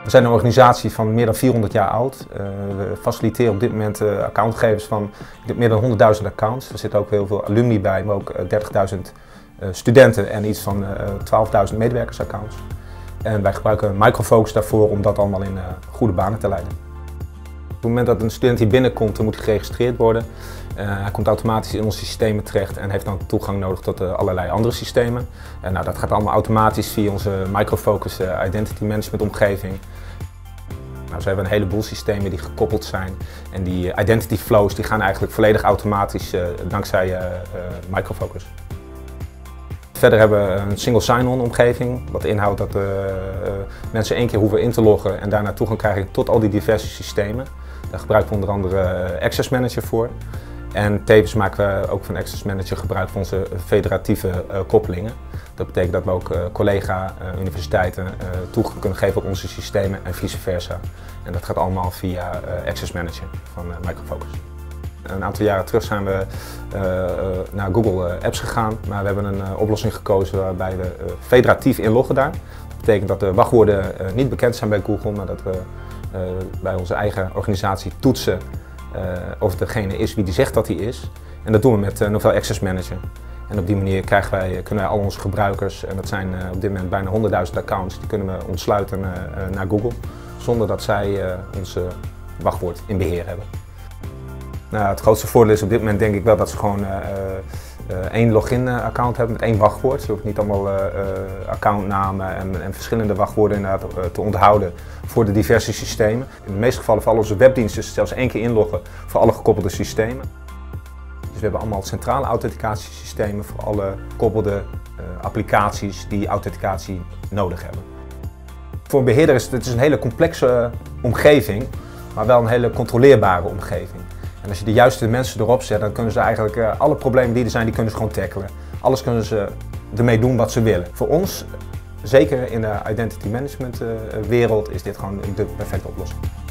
We zijn een organisatie van meer dan 400 jaar oud. We faciliteren op dit moment accountgevers van meer dan 100.000 accounts. Er zitten ook heel veel alumni bij, maar ook 30.000 studenten en iets van 12.000 medewerkersaccounts. En wij gebruiken Micro Focus daarvoor om dat allemaal in goede banen te leiden. Op het moment dat een student hier binnenkomt, dan moet hij geregistreerd worden. Hij komt automatisch in onze systemen terecht en heeft dan toegang nodig tot allerlei andere systemen. Nou, dat gaat allemaal automatisch via onze Micro Focus Identity Management omgeving. Nou, zo hebben we een heleboel systemen die gekoppeld zijn en die identity flows die gaan eigenlijk volledig automatisch dankzij Micro Focus. Verder hebben we een single sign-on omgeving, wat inhoudt dat mensen 1 keer hoeven in te loggen en daarna toegang krijgen tot al die diverse systemen. Daar gebruiken we onder andere Access Manager voor. En tevens maken we ook van Access Manager gebruik van onze federatieve koppelingen. Dat betekent dat we ook collega-universiteiten toegang kunnen geven op onze systemen en vice versa. En dat gaat allemaal via Access Manager van Micro Focus. Een aantal jaren terug zijn we naar Google Apps gegaan, maar we hebben een oplossing gekozen waarbij we federatief inloggen daar. Dat betekent dat de wachtwoorden niet bekend zijn bij Google, maar dat we bij onze eigen organisatie toetsen of degene is wie die zegt dat hij is. En dat doen we met Novell Access Manager. En op die manier kunnen wij al onze gebruikers, en dat zijn op dit moment bijna 100.000 accounts, die kunnen we ontsluiten naar Google, zonder dat zij ons wachtwoord in beheer hebben. Nou, het grootste voordeel is op dit moment denk ik wel dat ze gewoon één login-account hebben met 1 wachtwoord. Ze hoeven niet allemaal accountnamen en verschillende wachtwoorden inderdaad te onthouden voor de diverse systemen. In de meeste gevallen voor al onze webdiensten zelfs 1 keer inloggen voor alle gekoppelde systemen. Dus we hebben allemaal centrale authenticatiesystemen voor alle gekoppelde applicaties die authenticatie nodig hebben. Voor een beheerder is het een hele complexe omgeving, maar wel een hele controleerbare omgeving. En als je de juiste mensen erop zet, dan kunnen ze eigenlijk alle problemen die er zijn, die kunnen ze gewoon tackelen. Alles kunnen ze ermee doen wat ze willen. Voor ons, zeker in de identity management wereld, is dit gewoon de perfecte oplossing.